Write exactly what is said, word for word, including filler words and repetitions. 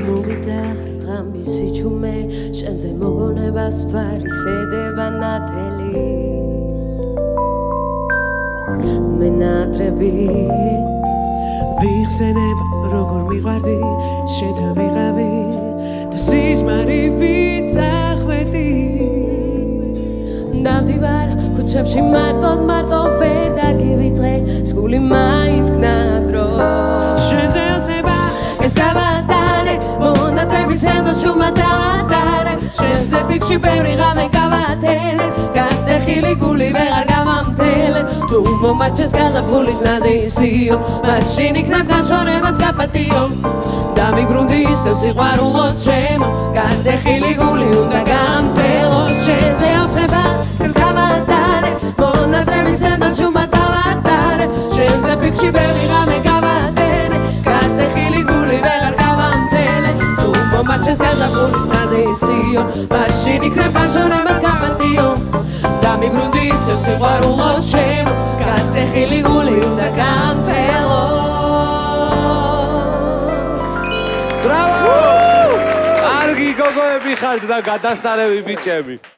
მოვიდა ღამის სიჩუმე შენზე მოგონებას ვთვარისედება ნათელი მე ნატრები ვიხსენებ როგორ მიყვარდი შეთავიღავი და სიზმარი ვიცახვედი დავდივარ ქუჩებში მარტოდ მარტო ვერ დაგივიწყე სული მაინც გნადრო შენზე ოცება ეს გავატარე მონატრების ელოშუმა დავატარე შენზე ფიქში ბევრი ღამე გავათელე გადახილი გული ვეღარ გავამთელე თუ მომარჩეს გაზაფხულის ნაზისიო მაშინ იქნებ განშორებაც გაპატიო დამიბრუნდი ისევ სიყვარულო ჩემო გადახილი გული უნდა გამთელო შენზე ოცება ეს გავატარე მონატრების ელოშუმა დავატარე შენზე ფიქში ბევრი ღამე გავათელე გადახილი გული ვეღარ გავამთელე თუ მომარჩეს გაზაფხულის ნაზისიო მაშინ იქნებ განშორებაც გაპატიო დამიბრუნდი ისევ სიყვარულო ჩემო გადახილი გული უნდა გამთელო ბრავო! კარგი გოგოები ხართ და გადასტარები ბიჭები